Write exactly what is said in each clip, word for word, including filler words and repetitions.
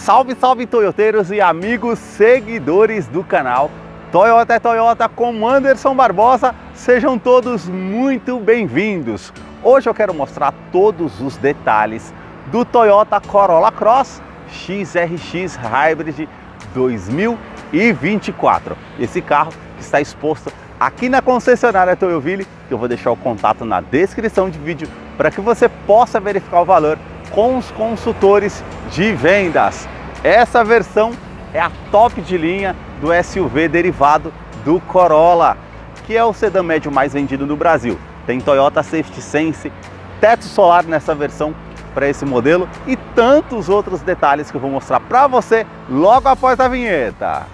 Salve, salve toyoteiros e amigos seguidores do canal Toyota é Toyota com Anderson Barbosa, sejam todos muito bem-vindos. Hoje eu quero mostrar todos os detalhes do Toyota Corolla Cross X R X Hybrid dois mil e vinte e quatro. Esse carro que está exposto aqui na concessionária Toyoville, que eu vou deixar o contato na descrição de vídeo para que você possa verificar o valor com os consultores de vendas. Essa versão é a top de linha do S U V derivado do Corolla, que é o sedã médio mais vendido no Brasil. Tem Toyota Safety Sense, teto solar nessa versão para esse modelo e tantos outros detalhes que eu vou mostrar para você logo após a vinheta.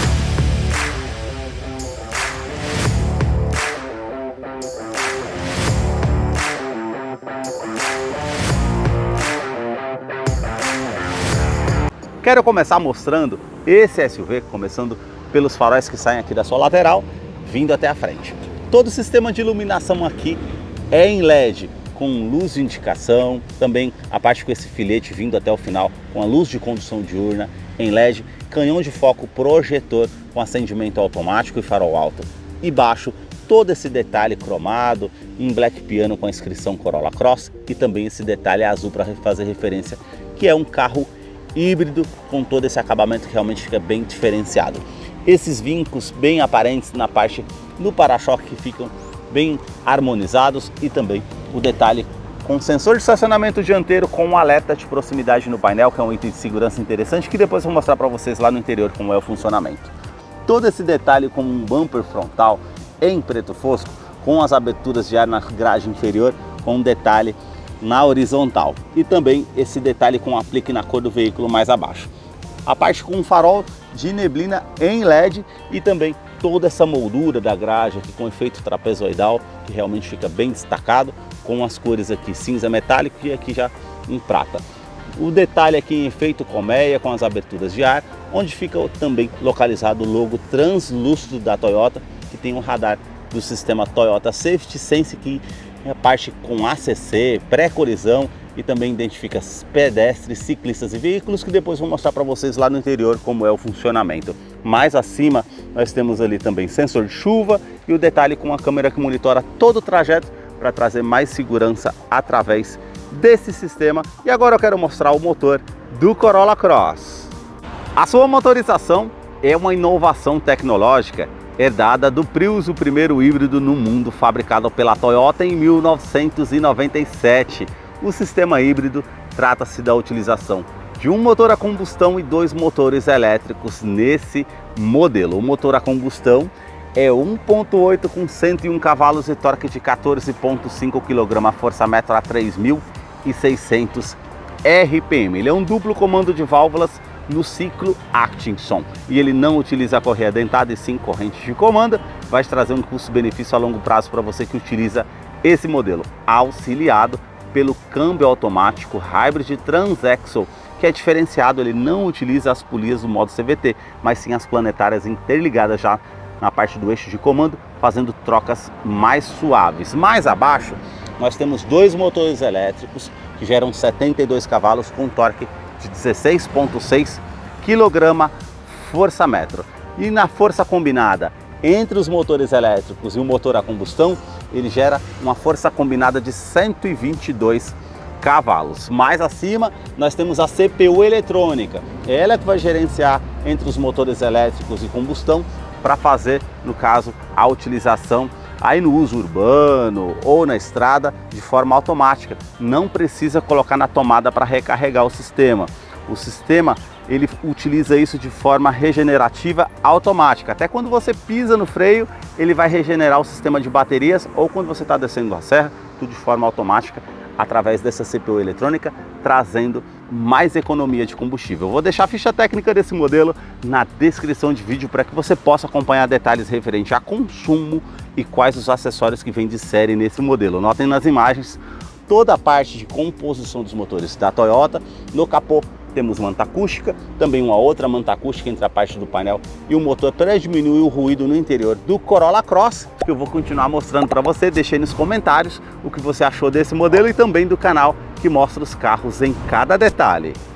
Quero começar mostrando esse S U V, começando pelos faróis que saem aqui da sua lateral, vindo até a frente. Todo o sistema de iluminação aqui é em L E D, com luz de indicação, também a parte com esse filete vindo até o final, com a luz de condução diurna em L E D, canhão de foco projetor com acendimento automático e farol alto e baixo, todo esse detalhe cromado em black piano com a inscrição Corolla Cross e também esse detalhe azul para fazer referência que é um carro híbrido com todo esse acabamento que realmente fica bem diferenciado. Esses vincos bem aparentes na parte do para-choque que ficam bem harmonizados e também o detalhe com sensor de estacionamento dianteiro com um alerta de proximidade no painel, que é um item de segurança interessante que depois eu vou mostrar para vocês lá no interior como é o funcionamento. Todo esse detalhe com um bumper frontal em preto fosco com as aberturas de ar na grade inferior com um detalhe na horizontal e também esse detalhe com aplique na cor do veículo mais abaixo. A parte com um farol de neblina em L E D e também toda essa moldura da grade aqui com efeito trapezoidal que realmente fica bem destacado com as cores aqui cinza metálico e aqui já em prata. O detalhe aqui em efeito colmeia com as aberturas de ar, onde fica também localizado o logo translúcido da Toyota, que tem um radar do sistema Toyota Safety Sense que a parte com A C C, pré-colisão e também identifica pedestres, ciclistas e veículos que depois vou mostrar para vocês lá no interior como é o funcionamento. Mais acima nós temos ali também sensor de chuva e o detalhe com a câmera que monitora todo o trajeto para trazer mais segurança através desse sistema. E agora eu quero mostrar o motor do Corolla Cross. A sua motorização é uma inovação tecnológica herdada do Prius, o primeiro híbrido no mundo fabricado pela Toyota em mil novecentos e noventa e sete. O sistema híbrido trata-se da utilização de um motor a combustão e dois motores elétricos nesse modelo. O motor a combustão é um ponto oito com cento e um cavalos e torque de quatorze vírgula cinco quilograma-força-metro a três mil e seiscentos R P M. Ele é um duplo comando de válvulas no ciclo Atkinson e ele não utiliza a correia dentada e sim corrente de comando. Vai trazer um custo-benefício a longo prazo para você que utiliza esse modelo, auxiliado pelo câmbio automático Hybrid Transaxle, que é diferenciado. Ele não utiliza as polias do modo C V T, mas sim as planetárias interligadas já na parte do eixo de comando, fazendo trocas mais suaves. Mais abaixo nós temos dois motores elétricos que geram setenta e dois cavalos com torque de dezesseis vírgula seis quilograma-força-metro. E na força combinada entre os motores elétricos e o motor a combustão, ele gera uma força combinada de cento e vinte e dois cavalos. Mais acima nós temos a C P U eletrônica. Ela que vai gerenciar entre os motores elétricos e combustão para fazer, no caso, a utilização aí no uso urbano ou na estrada de forma automática. Não precisa colocar na tomada para recarregar o sistema. O sistema ele utiliza isso de forma regenerativa automática. Até quando você pisa no freio, ele vai regenerar o sistema de baterias, ou quando você está descendo a serra, tudo de forma automática através dessa C P U eletrônica, trazendo mais economia de combustível. Eu vou deixar a ficha técnica desse modelo na descrição de vídeo para que você possa acompanhar detalhes referentes a consumo e quais os acessórios que vêm de série nesse modelo. Notem nas imagens toda a parte de composição dos motores da Toyota. No capô temos manta acústica, também uma outra manta acústica entre a parte do painel e o motor para diminuir o ruído no interior do Corolla Cross, que eu vou continuar mostrando para você. Deixe aí nos comentários o que você achou desse modelo e também do canal que mostra os carros em cada detalhe.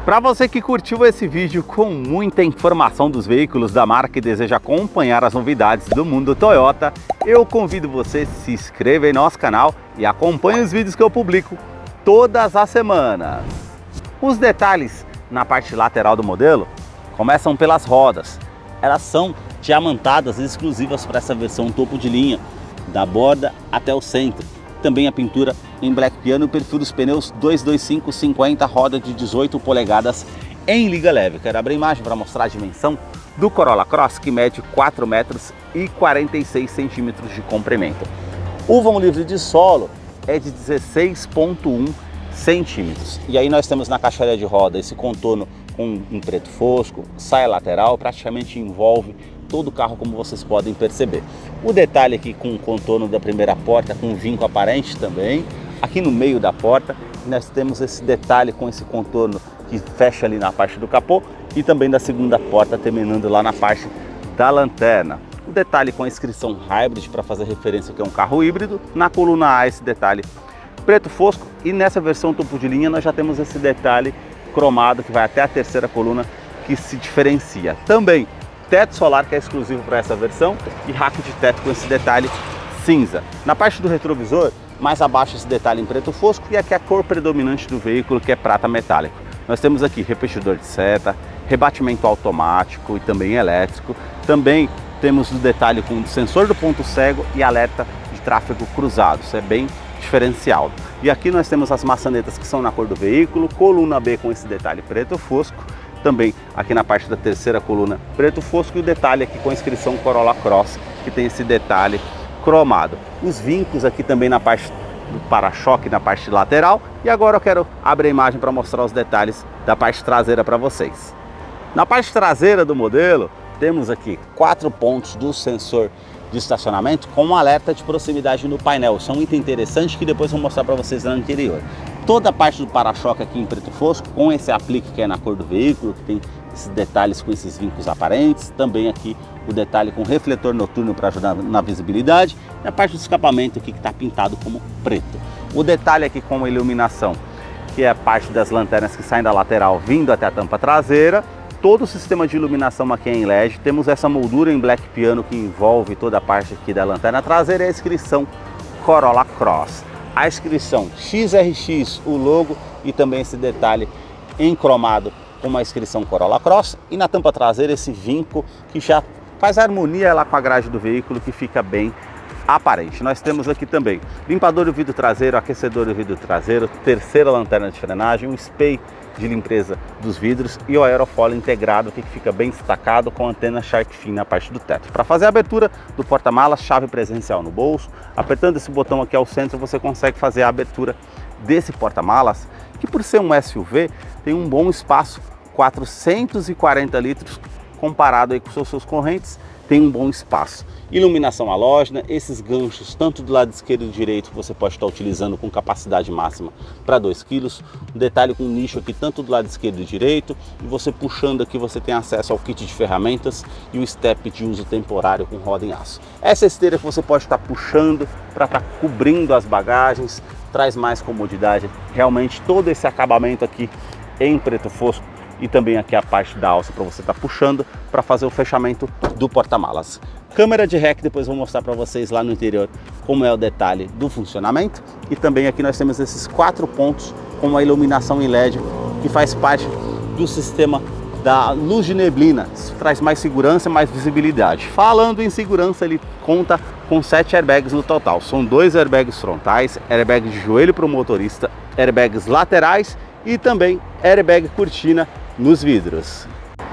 Para você que curtiu esse vídeo com muita informação dos veículos da marca e deseja acompanhar as novidades do mundo Toyota, eu convido você a se inscrever em nosso canal e acompanhe os vídeos que eu publico todas as semanas. Os detalhes na parte lateral do modelo começam pelas rodas. Elas são diamantadas exclusivas para essa versão topo de linha, da borda até o centro. Também a pintura em black piano, o perfil dos pneus dois dois cinco cinquenta, roda de dezoito polegadas em liga leve. Quero abrir a imagem para mostrar a dimensão do Corolla Cross, que mede quatro metros e quarenta e seis centímetros de comprimento. O vão livre de solo é de dezesseis vírgula um centímetros. E aí nós temos na caixilha de roda esse contorno com um preto fosco, saia lateral, praticamente envolve todo o carro, como vocês podem perceber. O detalhe aqui com o contorno da primeira porta, com um vinco aparente também. Aqui no meio da porta nós temos esse detalhe com esse contorno que fecha ali na parte do capô e também da segunda porta terminando lá na parte da lanterna. O detalhe com a inscrição Hybrid para fazer referência que é um carro híbrido. Na coluna A esse detalhe preto fosco e nessa versão topo de linha nós já temos esse detalhe cromado que vai até a terceira coluna que se diferencia. Também teto solar que é exclusivo para essa versão e rack de teto com esse detalhe cinza. Na parte do retrovisor, mais abaixo esse detalhe em preto fosco e aqui a cor predominante do veículo que é prata metálico. Nós temos aqui repetidor de seta, rebatimento automático e também elétrico. Também temos o detalhe com sensor do ponto cego e alerta de tráfego cruzado. Isso é bem diferencial. E aqui nós temos as maçanetas que são na cor do veículo, coluna B com esse detalhe preto fosco. Também aqui na parte da terceira coluna preto fosco e o detalhe aqui com a inscrição Corolla Cross, que tem esse detalhe cromado. Os vincos aqui também na parte do para-choque, na parte lateral. E agora eu quero abrir a imagem para mostrar os detalhes da parte traseira para vocês. Na parte traseira do modelo, temos aqui quatro pontos do sensor de estacionamento com um alerta de proximidade no painel. Isso é um item interessante que depois eu vou mostrar para vocês lá no interior. Toda a parte do para-choque aqui em preto fosco, com esse aplique que é na cor do veículo, que tem esses detalhes com esses vincos aparentes. Também aqui o detalhe com refletor noturno para ajudar na visibilidade. E a parte do escapamento aqui que está pintado como preto. O detalhe aqui com a iluminação, que é a parte das lanternas que saem da lateral vindo até a tampa traseira. Todo o sistema de iluminação aqui é em L E D. Temos essa moldura em black piano que envolve toda a parte aqui da lanterna traseira e a inscrição Corolla Cross. A inscrição X R X, o logo e também esse detalhe em cromado com uma inscrição Corolla Cross. E na tampa traseira esse vinco que já faz harmonia lá com a grade do veículo, que fica bem aparente. Nós temos aqui também limpador do vidro traseiro, aquecedor do vidro traseiro, terceira lanterna de frenagem, um spray de limpeza dos vidros e o aerofólio integrado que fica bem destacado com a antena Shark Fin na parte do teto. Para fazer a abertura do porta-malas, chave presencial no bolso, apertando esse botão aqui ao centro você consegue fazer a abertura desse porta-malas, que por ser um S U V tem um bom espaço, quatrocentos e quarenta litros, comparado aí com seus, seus correntes, tem um bom espaço. Iluminação halógena, esses ganchos tanto do lado esquerdo e direito você pode estar utilizando com capacidade máxima para dois quilos. Um detalhe com nicho aqui tanto do lado esquerdo e direito, e você puxando aqui você tem acesso ao kit de ferramentas e o step de uso temporário com roda em aço. Essa esteira que você pode estar puxando para estar cobrindo as bagagens, traz mais comodidade. Realmente todo esse acabamento aqui em preto fosco e também aqui a parte da alça para você estar puxando para fazer o fechamento do porta-malas. Câmera de ré, que depois vou mostrar para vocês lá no interior como é o detalhe do funcionamento. E também aqui nós temos esses quatro pontos com uma iluminação em L E D que faz parte do sistema da luz de neblina. Isso traz mais segurança, mais visibilidade. Falando em segurança, ele conta com sete airbags no total. São dois airbags frontais, airbag de joelho para o motorista, airbags laterais e também airbag cortina nos vidros.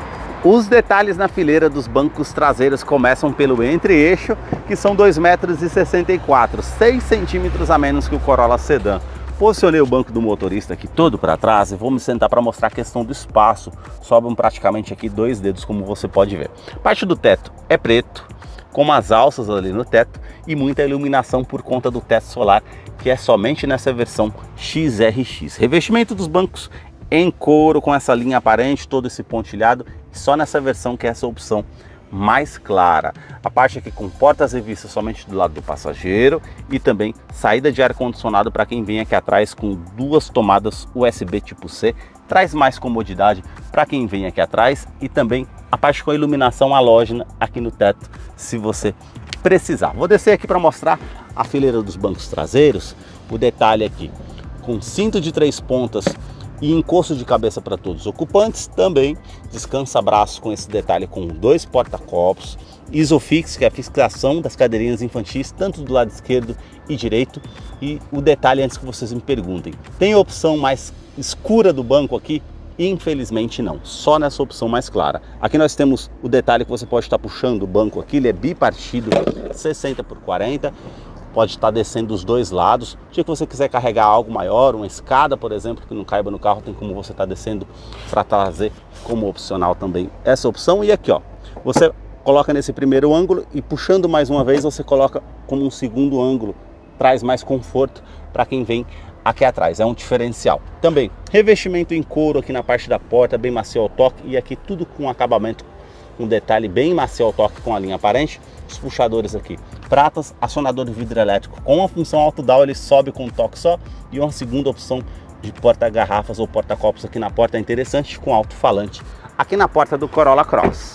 Os detalhes na fileira dos bancos traseiros começam pelo entre-eixo, que são dois metros e sessenta e quatro, seis centímetros a menos que o Corolla Sedan. Posicionei o banco do motorista aqui todo para trás e vou me sentar para mostrar a questão do espaço. Sobram praticamente aqui dois dedos, como você pode ver. Parte do teto é preto, com umas alças ali no teto e muita iluminação por conta do teto solar, que é somente nessa versão X R X. Revestimento dos bancos em couro com essa linha aparente, todo esse pontilhado, só nessa versão que é essa opção mais clara. A parte aqui com portas e vistas somente do lado do passageiro e também saída de ar-condicionado para quem vem aqui atrás com duas tomadas U S B tipo C. Traz mais comodidade para quem vem aqui atrás e também a parte com a iluminação halógena aqui no teto, se você precisar. Vou descer aqui para mostrar a fileira dos bancos traseiros, o detalhe aqui com cinto de três pontas e encosto de cabeça para todos os ocupantes, também descansa-braços com esse detalhe com dois porta-copos, Isofix, que é a fixação das cadeirinhas infantis, tanto do lado esquerdo e direito. E o detalhe, antes que vocês me perguntem, tem a opção mais escura do banco aqui? Infelizmente não, só nessa opção mais clara. Aqui nós temos o detalhe que você pode estar puxando o banco aqui, ele é bipartido, sessenta por quarenta, pode estar descendo dos dois lados. Se dia que você quiser carregar algo maior, uma escada, por exemplo, que não caiba no carro, tem como você estar descendo para trazer como opcional também essa opção. E aqui, ó, você coloca nesse primeiro ângulo e puxando mais uma vez, você coloca como um segundo ângulo, traz mais conforto para quem vem aqui atrás, é um diferencial. Também revestimento em couro aqui na parte da porta, bem macio ao toque, e aqui tudo com acabamento, um detalhe bem macio ao toque com a linha aparente. Os puxadores aqui pratas, acionador de vidro elétrico com a função auto-down, ele sobe com um toque só, e uma segunda opção de porta-garrafas ou porta-copos aqui na porta é interessante, com alto-falante aqui na porta do Corolla Cross.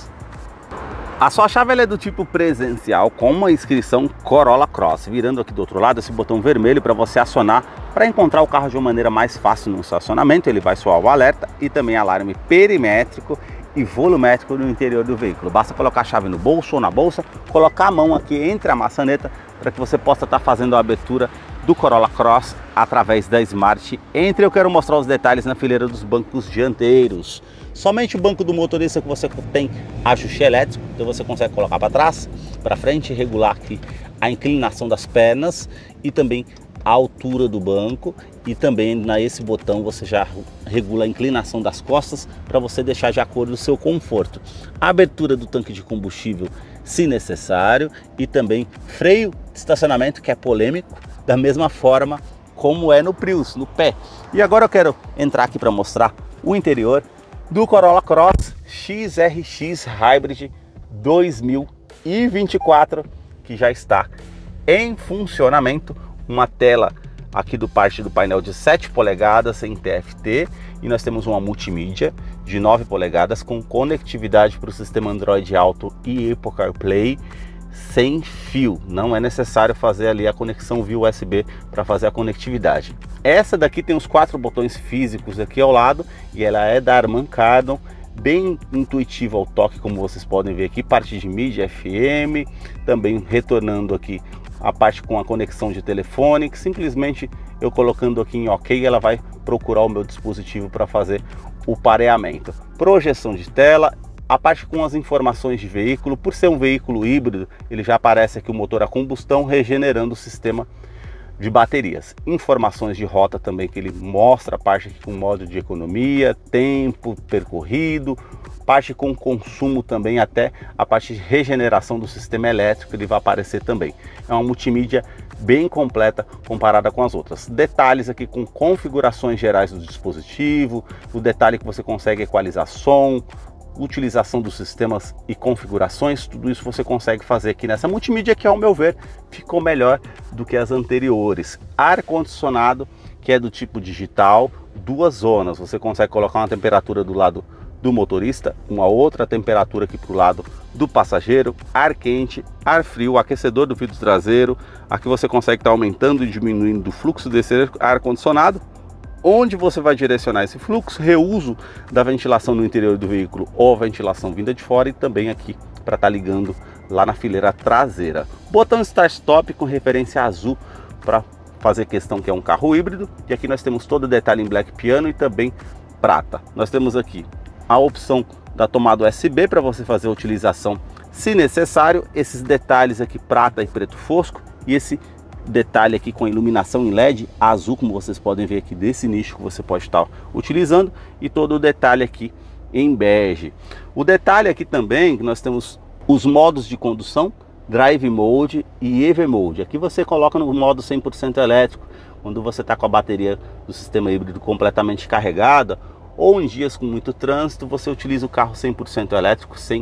A sua chave ela é do tipo presencial com uma inscrição Corolla Cross. Virando aqui do outro lado, esse botão vermelho para você acionar para encontrar o carro de uma maneira mais fácil no estacionamento. Ele vai soar o alerta e também alarme perimétrico e volumétrico no interior do veículo. Basta colocar a chave no bolso ou na bolsa, colocar a mão aqui entre a maçaneta para que você possa estar fazendo a abertura do Corolla Cross através da Smart Entry. Eu quero mostrar os detalhes na fileira dos bancos dianteiros. Somente o banco do motorista que você tem ajuste elétrico, então você consegue colocar para trás, para frente, regular aqui a inclinação das pernas e também a altura do banco, e também nesse botão você já regula a inclinação das costas para você deixar de acordo com o seu conforto. A abertura do tanque de combustível, se necessário, e também freio de estacionamento, que é polêmico, da mesma forma como é no Prius, no pé. E agora eu quero entrar aqui para mostrar o interior do Corolla Cross X R X Hybrid dois mil e vinte e quatro, que já está em funcionamento. Uma tela aqui do parte do painel de sete polegadas em T F T, e nós temos uma multimídia de nove polegadas com conectividade para o sistema Android Auto e Apple CarPlay sem fio. Não é necessário fazer ali a conexão via U S B para fazer a conectividade. Essa daqui tem os quatro botões físicos aqui ao lado, e ela é da Harman Kardon, bem intuitiva ao toque, como vocês podem ver aqui, parte de mídia F M, também retornando aqui a parte com a conexão de telefone, que simplesmente eu colocando aqui em OK, ela vai procurar o meu dispositivo para fazer o pareamento. Projeção de tela, a parte com as informações de veículo. Por ser um veículo híbrido, ele já aparece aqui o motor a combustão regenerando o sistema de baterias. Informações de rota também, que ele mostra a parte aqui com modo de economia, tempo percorrido, parte com consumo também, até a parte de regeneração do sistema elétrico, ele vai aparecer também. É uma multimídia bem completa comparada com as outras. Detalhes aqui com configurações gerais do dispositivo, o detalhe que você consegue equalizar som, utilização dos sistemas e configurações, tudo isso você consegue fazer aqui nessa multimídia, que ao meu ver ficou melhor do que as anteriores. Ar-condicionado, que é do tipo digital, duas zonas, você consegue colocar uma temperatura do lado do motorista, uma outra temperatura aqui para o lado do passageiro, ar quente, ar frio, aquecedor do vidro traseiro. Aqui você consegue estar aumentando e diminuindo o fluxo desse ar-condicionado. Onde você vai direcionar esse fluxo, reuso da ventilação no interior do veículo ou ventilação vinda de fora, e também aqui para estar ligando lá na fileira traseira. Botão Start Stop com referência azul para fazer questão que é um carro híbrido, e aqui nós temos todo o detalhe em black piano e também prata. Nós temos aqui a opção da tomada U S B para você fazer a utilização se necessário, esses detalhes aqui prata e preto fosco, e esse detalhe aqui com a iluminação em L E D azul, como vocês podem ver aqui desse nicho que você pode estar utilizando, e todo o detalhe aqui em bege. O detalhe aqui também que nós temos os modos de condução, Drive Mode e E V Mode. Aqui você coloca no modo cem por cento elétrico, quando você está com a bateria do sistema híbrido completamente carregada, ou em dias com muito trânsito, você utiliza o carro cem por cento elétrico sem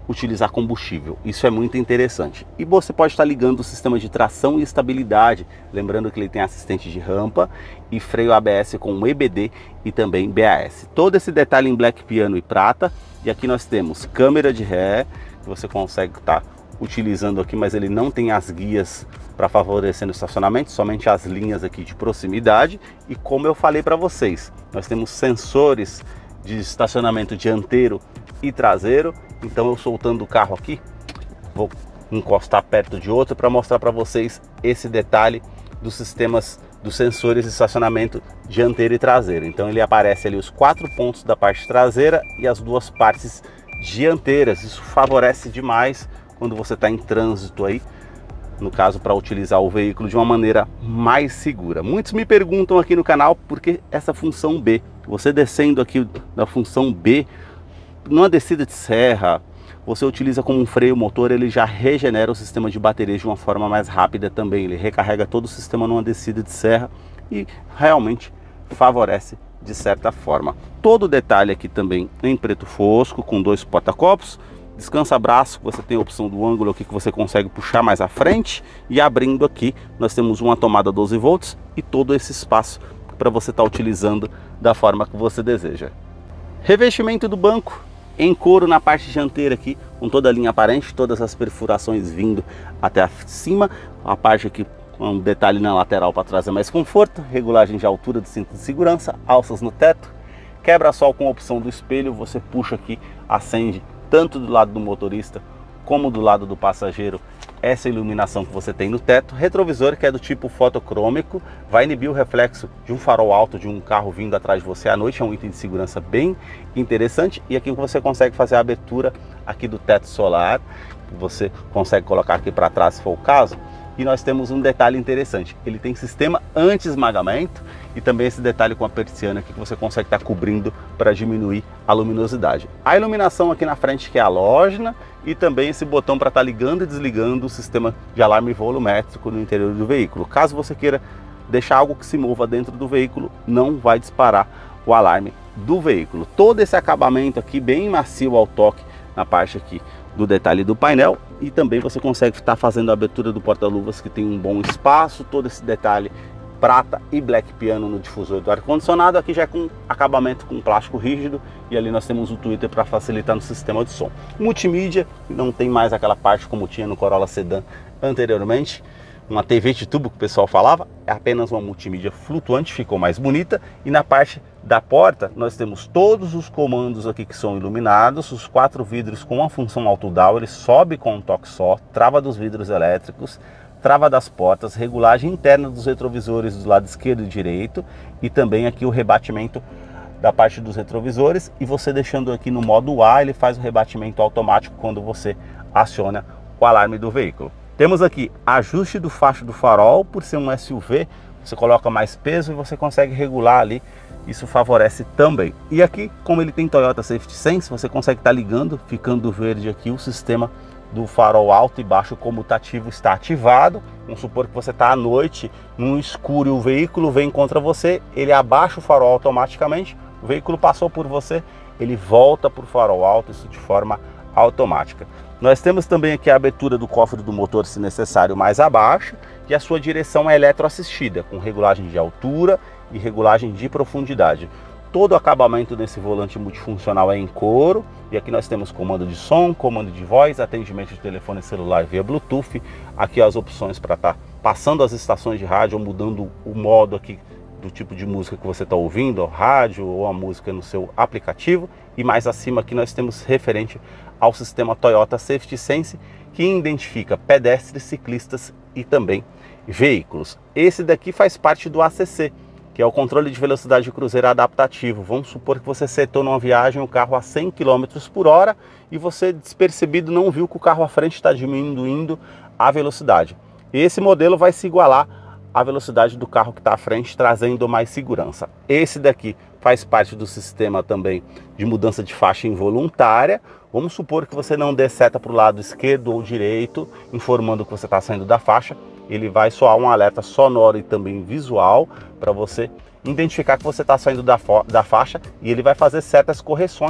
utilizar combustível. Isso é muito interessante. E você pode estar ligando o sistema de tração e estabilidade, lembrando que ele tem assistente de rampa e freio A B S com E B D e também B A S. Todo esse detalhe em black piano e prata. E aqui nós temos câmera de ré, que você consegue estar utilizando aqui, mas ele não tem as guias para favorecer no estacionamento, somente as linhas aqui de proximidade. E como eu falei para vocês, nós temos sensores de estacionamento dianteiro e traseiro. Então eu soltando o carro aqui, vou encostar perto de outro para mostrar para vocês esse detalhe dos sistemas dos sensores de estacionamento dianteiro e traseiro. Então ele aparece ali os quatro pontos da parte traseira e as duas partes dianteiras. Isso favorece demais quando você está em trânsito aí, no caso, para utilizar o veículo de uma maneira mais segura. Muitos me perguntam aqui no canal por que essa função B. Você descendo aqui da função B, numa descida de serra, você utiliza como um freio motor, ele já regenera o sistema de baterias de uma forma mais rápida também. Ele recarrega todo o sistema numa descida de serra e realmente favorece de certa forma. Todo o detalhe aqui também em preto fosco, com dois porta-copos. Descansa-braço, você tem a opção do ângulo aqui que você consegue puxar mais à frente. E abrindo aqui, nós temos uma tomada doze volts e todo esse espaço para você estar utilizando da forma que você deseja. Revestimento do banco em couro na parte dianteira aqui, com toda a linha aparente, todas as perfurações vindo até acima. A parte aqui com um detalhe na lateral para trazer mais conforto, regulagem de altura do cinto de segurança, alças no teto, quebra-sol com a opção do espelho, você puxa aqui, acende tanto do lado do motorista como do lado do passageiro essa iluminação que você tem no teto. Retrovisor, que é do tipo fotocrômico, vai inibir o reflexo de um farol alto de um carro vindo atrás de você à noite, é um item de segurança bem interessante. E aqui você consegue fazer a abertura aqui do teto solar, você consegue colocar aqui para trás se for o caso. E nós temos um detalhe interessante, ele tem sistema anti-esmagamento e também esse detalhe com a persiana aqui que você consegue estar cobrindo para diminuir a luminosidade. A iluminação aqui na frente que é halógena e também esse botão para estar ligando e desligando o sistema de alarme volumétrico no interior do veículo. Caso você queira deixar algo que se mova dentro do veículo, não vai disparar o alarme do veículo. Todo esse acabamento aqui bem macio ao toque na parte aqui do detalhe do painel, e também você consegue estar fazendo a abertura do porta-luvas que tem um bom espaço, todo esse detalhe prata e black piano no difusor do ar-condicionado. Aqui já é com acabamento com plástico rígido e ali nós temos o tweeter para facilitar no sistema de som. Multimídia, não tem mais aquela parte como tinha no Corolla Sedan anteriormente, uma T V de tubo que o pessoal falava, é apenas uma multimídia flutuante, ficou mais bonita. E na parte da porta nós temos todos os comandos aqui que são iluminados, os quatro vidros com a função auto-down, ele sobe com um toque só, trava dos vidros elétricos, trava das portas, regulagem interna dos retrovisores do lado esquerdo e direito e também aqui o rebatimento da parte dos retrovisores. E você deixando aqui no modo A, ele faz o rebatimento automático quando você aciona o alarme do veículo. Temos aqui ajuste do facho do farol, por ser um S U V, você coloca mais peso e você consegue regular ali, isso favorece também. E aqui, como ele tem Toyota Safety Sense, você consegue estar ligando, ficando verde aqui, o sistema do farol alto e baixo comutativo está ativado. Vamos supor que você está à noite, no escuro, e o veículo vem contra você, ele abaixa o farol automaticamente, o veículo passou por você, ele volta para o farol alto, isso de forma automática. Nós temos também aqui a abertura do cofre do motor, se necessário, mais abaixo, e a sua direção é eletroassistida, com regulagem de altura e regulagem de profundidade. Todo o acabamento desse volante multifuncional é em couro, e aqui nós temos comando de som, comando de voz, atendimento de telefone celular via Bluetooth, aqui as opções para estar passando as estações de rádio ou mudando o modo aqui do tipo de música que você está ouvindo, rádio ou a música no seu aplicativo. E mais acima aqui nós temos referente ao sistema Toyota Safety Sense, que identifica pedestres, ciclistas e também veículos. Esse daqui faz parte do A C C, que é o controle de velocidade cruzeiro adaptativo. Vamos supor que você setou numa viagem o carro a cem quilômetros por hora e você, despercebido, não viu que o carro à frente está diminuindo a velocidade. Esse modelo vai se igualar à velocidade do carro que está à frente, trazendo mais segurança. Esse daqui faz parte do sistema também de mudança de faixa involuntária. Vamos supor que você não dê seta para o lado esquerdo ou direito, informando que você está saindo da faixa. Ele vai soar um alerta sonoro e também visual para você identificar que você está saindo da, da faixa, e ele vai fazer certas correções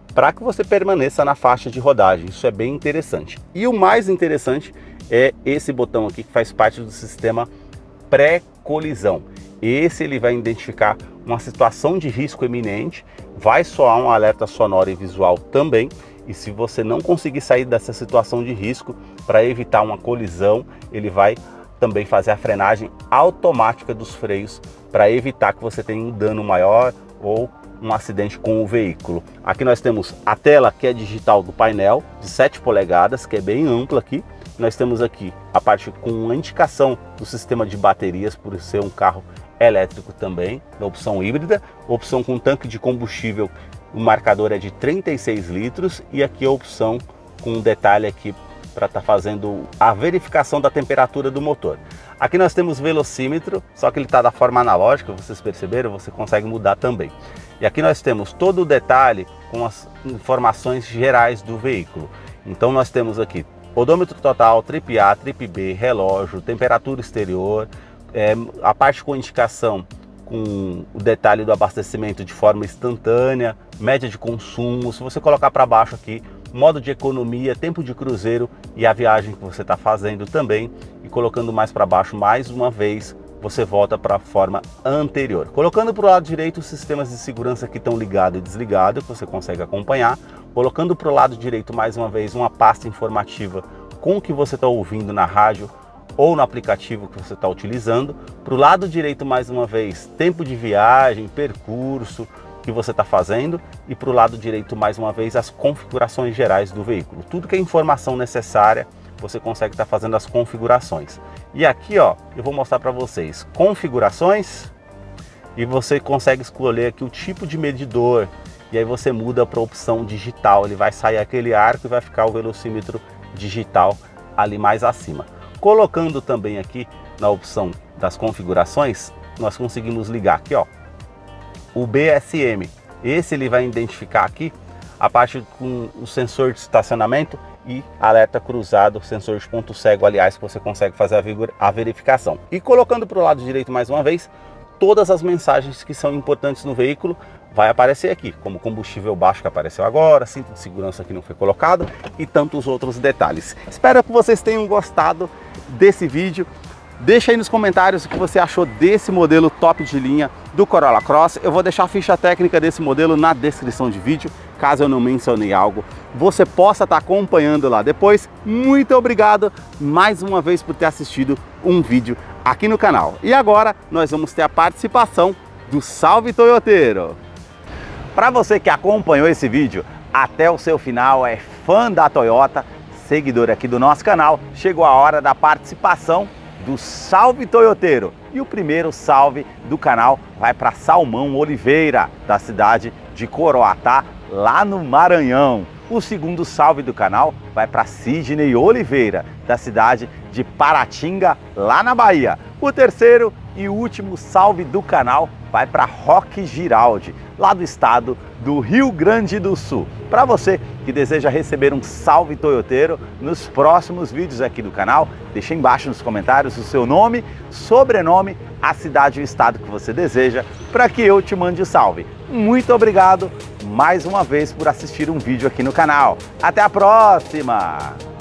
para que você permaneça na faixa de rodagem. Isso é bem interessante. E o mais interessante é esse botão aqui que faz parte do sistema pré-colisão. Esse ele vai identificar uma situação de risco iminente, vai soar um alerta sonoro e visual também, e se você não conseguir sair dessa situação de risco, para evitar uma colisão, ele vai também fazer a frenagem automática dos freios para evitar que você tenha um dano maior ou um acidente com o veículo. Aqui nós temos a tela que é digital do painel de sete polegadas, que é bem ampla aqui. Nós temos aqui a parte com a indicação do sistema de baterias, por ser um carro elétrico também, na opção híbrida, opção com tanque de combustível, o marcador é de trinta e seis litros, e aqui a opção com um detalhe aqui para estar tá fazendo a verificação da temperatura do motor. Aqui nós temos velocímetro, só que ele está da forma analógica, vocês perceberam, você consegue mudar também. E aqui nós temos todo o detalhe com as informações gerais do veículo. Então nós temos aqui odômetro total, trip A, trip B, relógio, temperatura exterior, é, a parte com indicação com o detalhe do abastecimento de forma instantânea, média de consumo. Se você colocar para baixo aqui, modo de economia, tempo de cruzeiro e a viagem que você está fazendo também. E colocando mais para baixo, mais uma vez, você volta para a forma anterior. Colocando para o lado direito, os sistemas de segurança que estão ligado e desligado, que você consegue acompanhar. Colocando para o lado direito, mais uma vez, uma pasta informativa com o que você está ouvindo na rádio ou no aplicativo que você está utilizando. Para o lado direito, mais uma vez, tempo de viagem, percurso que você está fazendo, e para o lado direito, mais uma vez, as configurações gerais do veículo. Tudo que é informação necessária, você consegue estar fazendo as configurações. E aqui, ó, eu vou mostrar para vocês configurações, e você consegue escolher aqui o tipo de medidor, e aí você muda para a opção digital. Ele vai sair aquele arco e vai ficar o velocímetro digital ali mais acima. Colocando também aqui na opção das configurações, nós conseguimos ligar aqui, ó, o B S M. Esse ele vai identificar aqui a parte com o sensor de estacionamento e alerta cruzado, sensor de ponto cego, aliás, que você consegue fazer a verificação. E colocando para o lado direito mais uma vez, todas as mensagens que são importantes no veículo vai aparecer aqui, como combustível baixo que apareceu agora, cinto de segurança que não foi colocado e tantos outros detalhes. Espero que vocês tenham gostado desse vídeo. Deixa aí nos comentários o que você achou desse modelo top de linha do Corolla Cross. Eu vou deixar a ficha técnica desse modelo na descrição de vídeo, caso eu não mencionei algo, você possa estar acompanhando lá depois. Muito obrigado mais uma vez por ter assistido um vídeo aqui no canal. E agora nós vamos ter a participação do Salve Toyoteiro. Para você que acompanhou esse vídeo até o seu final, é fã da Toyota, seguidor aqui do nosso canal, chegou a hora da participação do Salve Toyoteiro. E o primeiro salve do canal vai para Salmão Oliveira, da cidade de Coroatá, lá no Maranhão. O segundo salve do canal vai para Sidney Oliveira, da cidade de Paratinga, lá na Bahia. O terceiro e último salve do canal vai para Roque Giraldi, lá do estado do Rio Grande do Sul. Para você que deseja receber um salve toyoteiro nos próximos vídeos aqui do canal, deixa embaixo nos comentários o seu nome, sobrenome, a cidade e o estado que você deseja, para que eu te mande o salve. Muito obrigado mais uma vez por assistir um vídeo aqui no canal. Até a próxima!